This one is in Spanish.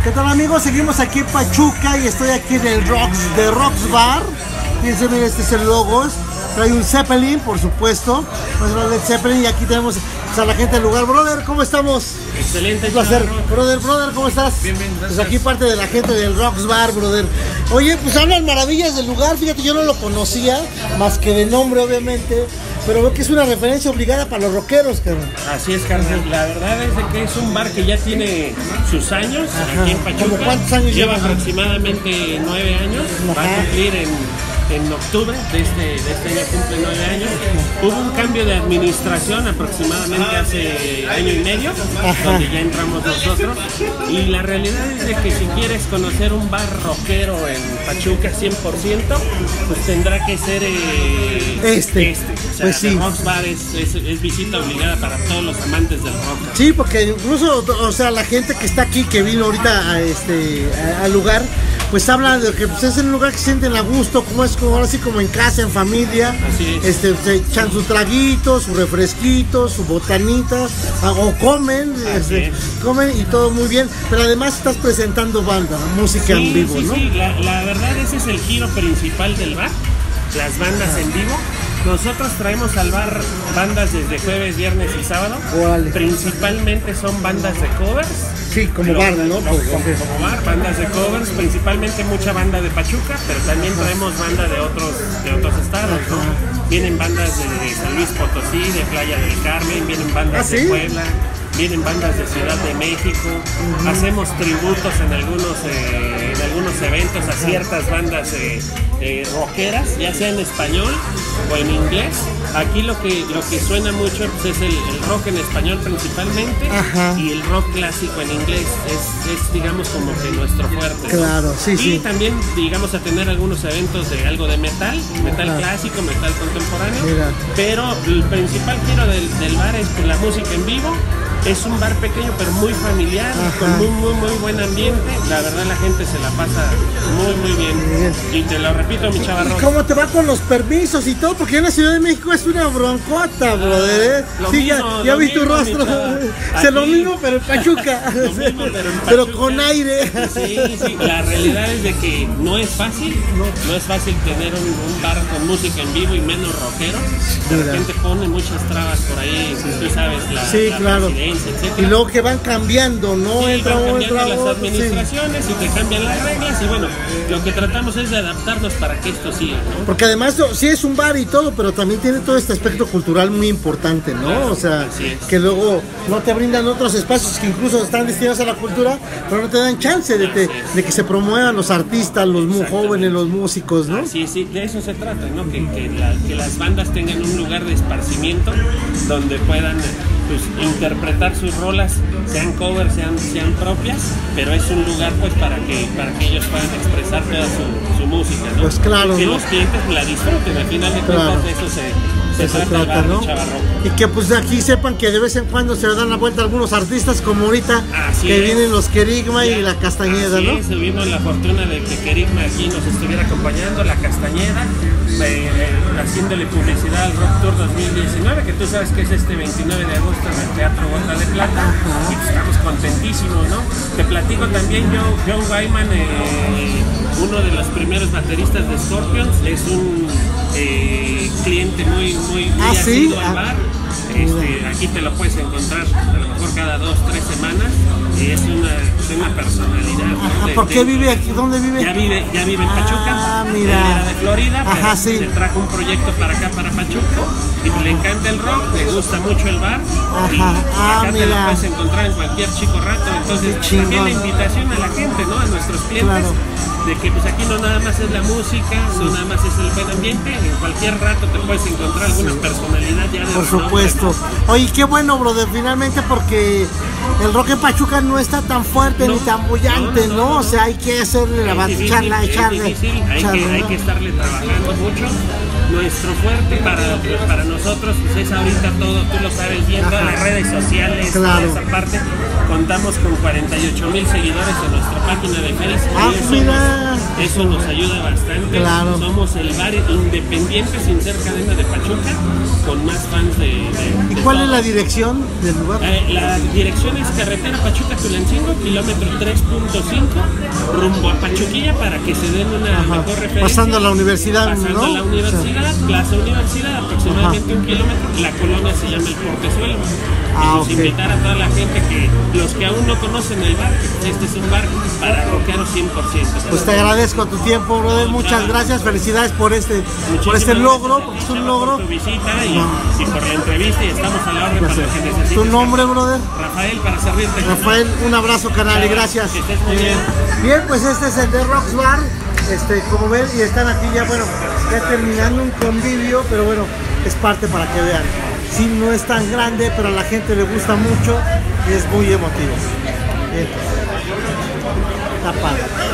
¿Qué tal, amigos? Seguimos aquí en Pachuca y estoy aquí en el Rocks Bar. Fíjense, miren, este es el logo. Trae un Zeppelin, por supuesto. Led Zeppelin, y aquí tenemos a la gente del lugar. Brother, ¿cómo estamos? Excelente. Un placer. Brother, ¿cómo estás? Bien, gracias. Pues aquí parte de la gente del Rocks Bar, brother. Oye, pues hablan maravillas del lugar. Fíjate, yo no lo conocía, más que de nombre, obviamente. Pero veo que es una referencia obligada para los rockeros, carnal. Así es, carnal. La verdad es de que es un bar que ya tiene sus años. Ajá. Aquí en Pachuca. ¿Cómo cuántos años lleva? lleva? Aproximadamente 9 años. Ajá. Va a cumplir en octubre de este año, cumple 9 años. Hubo un cambio de administración aproximadamente hace año y medio, donde ya entramos nosotros. Y la realidad es de que si quieres conocer un bar rockero en Pachuca 100%, pues tendrá que ser este. O sea, Pues sí. el Rocks Bar es visita obligada para todos los amantes del rock. Sí, porque incluso, o sea, la gente que está aquí, que vino ahorita al lugar, pues habla de que pues, es un lugar que se sienten a gusto, como es como ahora sí como en casa, en familia. Así es. Se echan sus traguitos, su refresquito, su botanita, o comen, comen y todo muy bien. Pero además estás presentando banda, música en vivo, ¿no? Sí, la verdad ese es el giro principal del bar, las bandas en vivo. Nosotros traemos al bar bandas desde jueves, viernes y sábado. Órale. Principalmente son bandas de covers. Sí, como bar, ¿no? Como bar, bandas de covers, principalmente mucha banda de Pachuca, pero también traemos banda de otros estados, ¿no? Vienen bandas de San Luis Potosí, de Playa del Carmen, vienen bandas de Puebla, vienen bandas de Ciudad de México. Hacemos tributos en algunos eventos a ciertas bandas rockeras, ya sea en español o en inglés. Aquí lo que suena mucho pues, es el rock en español principalmente. Ajá. Y el rock clásico en inglés es digamos como que nuestro fuerte, ¿no? Claro, sí, y también digamos a tener algunos eventos de algo de metal clásico, metal contemporáneo. Mira. Pero el principal giro del bar es pues, la música en vivo. Es un bar pequeño pero muy familiar, con muy buen ambiente. La verdad la gente se la pasa muy bien. Y te lo repito, mi chavarro. ¿Cómo te va con los permisos y todo? Porque en la Ciudad de México es una broncota, brother. Sí, ya vi tu rostro. Es lo mismo, pero en Pachuca. Pero con aire. Sí. La realidad es de que no es fácil. No es fácil tener un bar con música en vivo y menos rockero. De repente pone muchas trabas por ahí, tú sabes, la claro. Etcétera. Y luego que van cambiando, ¿no? Sí, entra van uno, cambiando entra las otro, administraciones y te cambian las reglas y bueno, lo que tratamos es de adaptarnos para que esto siga, ¿no? Porque además sí es un bar y todo, pero también tiene todo este aspecto cultural muy importante, ¿no? Claro, o sea, que luego no te brindan otros espacios que incluso están destinados a la cultura, pero no te dan chance de que se promuevan los artistas, los muy jóvenes, los músicos, ¿no? Sí, de eso se trata, ¿no? Que las bandas tengan un lugar de esparcimiento donde puedan pues interpretar sus rolas, sean covers, sean propias, pero es un lugar pues para que ellos puedan expresar toda su música, ¿no? Pues claro, que ¿no? los clientes la disfruten, al final de cuentas de eso se trata el bar, ¿no? Chavarro. Y que pues aquí sepan que de vez en cuando se dan la vuelta algunos artistas como ahorita, vienen los Querigma y la Castañeda, ¿no? Sí, tuvimos la fortuna de que Querigma aquí nos estuviera acompañando, la Castañeda, haciéndole publicidad al Rock Tour 2019, que tú sabes que es este 29 de agosto en el Teatro Bota de Plata. Y pues estamos contentísimos, ¿no? Te platico también, John Wyman, uno de los primeros bateristas de Scorpions, es un cliente muy asiduo al bar. Aquí te lo puedes encontrar a lo mejor cada 2-3 semanas y es una personalidad, ¿no? ¿Por qué vive aquí? ¿Dónde vive? Ya vive en Pachuca. Mira. Él era de Florida, pero se trajo un proyecto para acá, para Pachuca, y le encanta el rock, le gusta mucho el bar. Y acá te lo puedes encontrar en cualquier chico rato. Entonces también la invitación a la gente, ¿no? A nuestros clientes. De que pues aquí no nada más es la música, no nada más es el buen ambiente, en cualquier rato te puedes encontrar alguna personalidad ya de Por supuesto. Oye, qué bueno, brother, finalmente, porque el rock en Pachuca no está tan fuerte ni tan bullante, ¿no? O sea, hay que hacerle la echarle. Hay que estarle trabajando mucho. Nuestro fuerte para nosotros pues, es ahorita todo, tú lo sabes bien, todas las redes sociales, toda esa parte. Contamos con 48,000 seguidores en nuestra página de Facebook. Eso nos ayuda bastante. Claro. Somos el bar independiente sin ser cadena de Pachuca, con más fans ¿Y cuál es la dirección del lugar? La dirección es carretera Pachuca-Tulancingo, kilómetro 3.5, rumbo a Pachuquilla, para que se den una mejor referencia. Pasando a la universidad, Pasando ¿no? a la universidad, Plaza Universidad, aproximadamente 1 kilómetro. La colonia se llama El Portezuelo. Y invitar a toda la gente, los que aún no conocen el bar, que este es un bar para rockeros 100%. Pues te agradezco tu tiempo, brother. Muchas gracias, felicidades por este logro, porque es un logro. Por tu visita y por la entrevista, y estamos a la orden para lo que necesites. ¿Tu nombre, brother? Rafael, para servirte. Rafael, un abrazo, canal, y gracias. Que estés muy bien. Bien, pues este es el The Rocks Bar. Como ven, y están aquí ya, bueno, ya terminando un convivio, pero bueno, es parte para que vean. Sí, no es tan grande, pero a la gente le gusta mucho y es muy emotivo. Bien. Está padre.